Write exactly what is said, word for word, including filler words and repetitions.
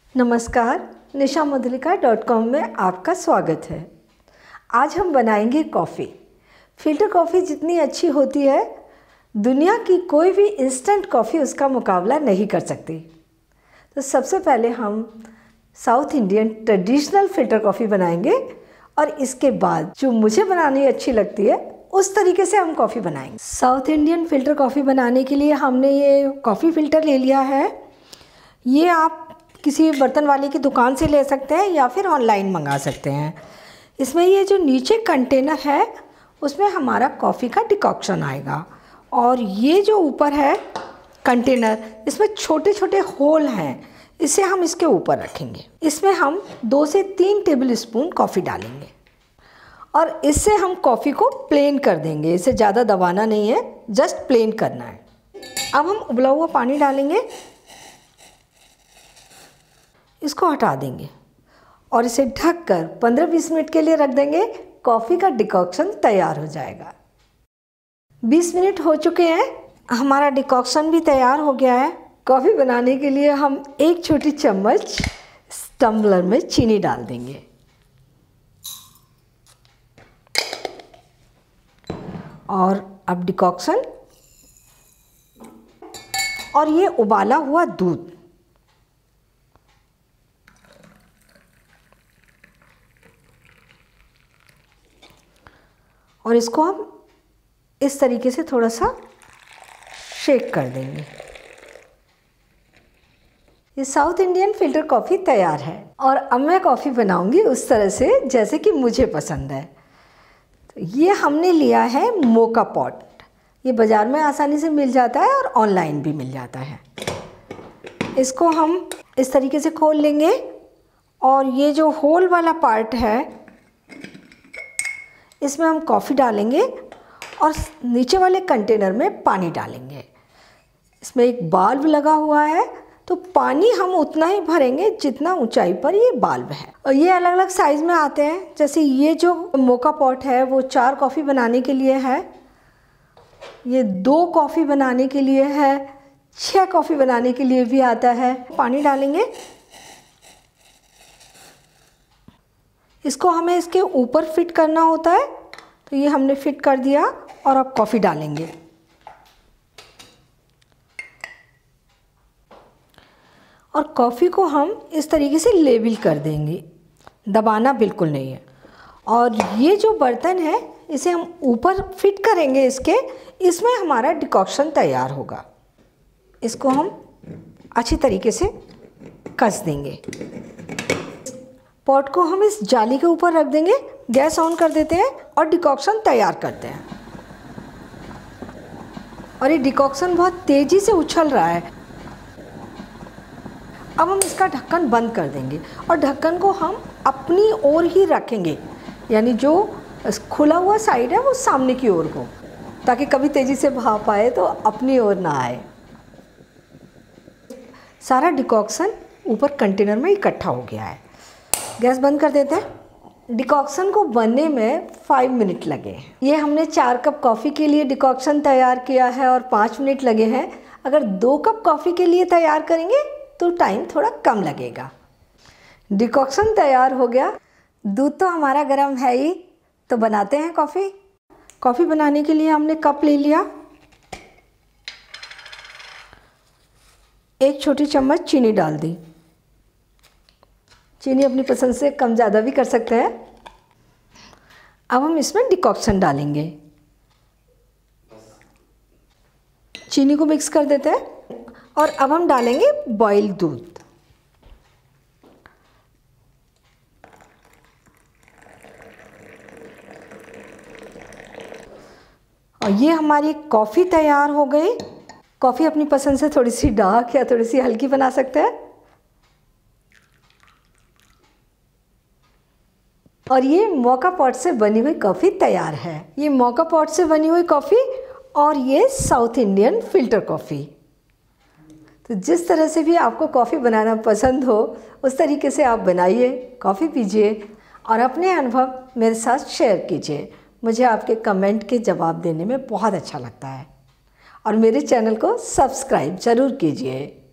नमस्कार, Nisha Madhulika dot com में आपका स्वागत है। आज हम बनाएंगे कॉफ़ी। फ़िल्टर कॉफ़ी जितनी अच्छी होती है, दुनिया की कोई भी इंस्टेंट कॉफ़ी उसका मुकाबला नहीं कर सकती। तो सबसे पहले हम south Indian traditional filter coffee बनाएंगे और इसके बाद जो मुझे बनानी अच्छी लगती है उस तरीके से हम कॉफ़ी बनाएंगे। साउथ इंडियन फ़िल्टर कॉफ़ी बनाने के लिए हमने ये कॉफ़ी फ़िल्टर ले लिया है। ये आप किसी बर्तन वाले की दुकान से ले सकते हैं या फिर ऑनलाइन मंगा सकते हैं। इसमें ये जो नीचे कंटेनर है उसमें हमारा कॉफ़ी का डिकॉक्शन आएगा और ये जो ऊपर है कंटेनर, इसमें छोटे छोटे होल हैं, इसे हम इसके ऊपर रखेंगे। इसमें हम दो से तीन टेबल स्पून कॉफ़ी डालेंगे और इससे हम कॉफ़ी को प्लेन कर देंगे। इसे ज़्यादा दबाना नहीं है, जस्ट प्लेन करना है। अब हम उबला हुआ पानी डालेंगे, इसको हटा देंगे और इसे ढककर पंद्रह बीस मिनट के लिए रख देंगे। कॉफ़ी का डिकॉक्शन तैयार हो जाएगा। बीस मिनट हो चुके हैं, हमारा डिकॉक्शन भी तैयार हो गया है। कॉफ़ी बनाने के लिए हम एक छोटी चम्मच टम्बलर में चीनी डाल देंगे और अब डिकॉक्शन और ये उबाला हुआ दूध, और इसको हम इस तरीके से थोड़ा सा शेक कर देंगे। ये साउथ इंडियन फ़िल्टर कॉफ़ी तैयार है और अब मैं कॉफ़ी बनाऊंगी उस तरह से जैसे कि मुझे पसंद है। तो ये हमने लिया है मोका पॉट। ये बाज़ार में आसानी से मिल जाता है और ऑनलाइन भी मिल जाता है। इसको हम इस तरीके से खोल लेंगे और ये जो होल वाला पार्ट है इसमें हम कॉफ़ी डालेंगे और नीचे वाले कंटेनर में पानी डालेंगे। इसमें एक बाल्ब लगा हुआ है तो पानी हम उतना ही भरेंगे जितना ऊंचाई पर ये बाल्ब है। और ये अलग अलग साइज़ में आते हैं। जैसे ये जो मोका पॉट है वो चार कॉफ़ी बनाने के लिए है, ये दो कॉफ़ी बनाने के लिए है, छः कॉफ़ी बनाने के लिए भी आता है। पानी डालेंगे, इसको हमें इसके ऊपर फिट करना होता है तो ये हमने फिट कर दिया और अब कॉफ़ी डालेंगे। और कॉफ़ी को हम इस तरीके से लेवल कर देंगे, दबाना बिल्कुल नहीं है। और ये जो बर्तन है इसे हम ऊपर फिट करेंगे इसके, इसमें हमारा डिकॉक्शन तैयार होगा। इसको हम अच्छी तरीके से कस देंगे। पॉट को हम इस जाली के ऊपर रख देंगे, गैस ऑन कर देते हैं और डिकॉक्शन तैयार करते हैं। और ये डिकॉक्शन बहुत तेज़ी से उछल रहा है। अब हम इसका ढक्कन बंद कर देंगे और ढक्कन को हम अपनी ओर ही रखेंगे, यानी जो खुला हुआ साइड है वो सामने की ओर को, ताकि कभी तेज़ी से भाप आए तो अपनी ओर ना आए। सारा डिकॉक्शन ऊपर कंटेनर में इकट्ठा हो गया है। गैस बंद कर देते हैं। डिकॉक्शन को बनने में फाइव मिनट लगे। ये हमने चार कप कॉफ़ी के लिए डिकॉक्शन तैयार किया है और पाँच मिनट लगे हैं। अगर दो कप कॉफ़ी के लिए तैयार करेंगे तो टाइम थोड़ा कम लगेगा। डिकॉक्शन तैयार हो गया, दूध तो हमारा गर्म है ही, तो बनाते हैं कॉफ़ी। कॉफ़ी बनाने के लिए हमने कप ले लिया, एक छोटी चम्मच चीनी डाल दी। चीनी अपनी पसंद से कम ज़्यादा भी कर सकते हैं। अब हम इसमें डिकॉक्शन डालेंगे, चीनी को मिक्स कर देते हैं और अब हम डालेंगे बॉइल्ड दूध। और ये हमारी कॉफ़ी तैयार हो गई। कॉफ़ी अपनी पसंद से थोड़ी सी डार्क या थोड़ी सी हल्की बना सकते हैं। और ये मोका पॉट से बनी हुई कॉफ़ी तैयार है। ये मोका पॉट से बनी हुई कॉफ़ी और ये साउथ इंडियन फ़िल्टर कॉफ़ी। तो जिस तरह से भी आपको कॉफ़ी बनाना पसंद हो उस तरीके से आप बनाइए, कॉफ़ी पीजिए और अपने अनुभव मेरे साथ शेयर कीजिए। मुझे आपके कमेंट के जवाब देने में बहुत अच्छा लगता है। और मेरे चैनल को सब्सक्राइब ज़रूर कीजिए।